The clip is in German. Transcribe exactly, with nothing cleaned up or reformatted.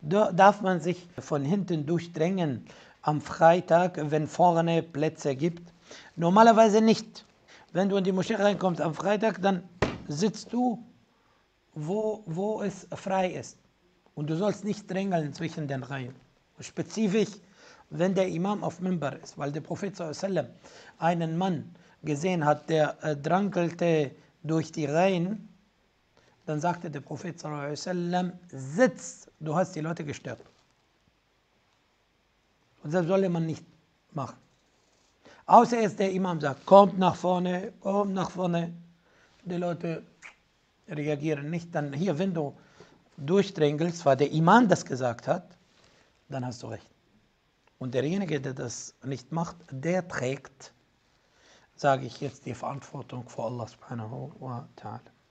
Da darf man sich von hinten durchdrängen am Freitag, wenn vorne Plätze gibt? Normalerweise nicht. Wenn du in die Moschee reinkommst am Freitag, dann sitzt du, wo, wo es frei ist. Und du sollst nicht drängeln zwischen den Reihen. Spezifisch, wenn der Imam auf Mimbar ist, weil der Prophet sallallahu alaihi wasallam einen Mann gesehen hat, der äh, drangelte durch die Reihen, dann sagte der Prophet sallallahu alaihi wasallam, sitz, du hast die Leute gestört. Und das solle man nicht machen. Außer es der Imam sagt, kommt nach vorne, kommt nach vorne. Die Leute reagieren nicht. Dann hier, wenn du durchdrängelst, weil der Imam das gesagt hat, dann hast du recht. Und derjenige, der das nicht macht, der trägt, sage ich jetzt, die Verantwortung vor Allah subhanahu wa ta'ala.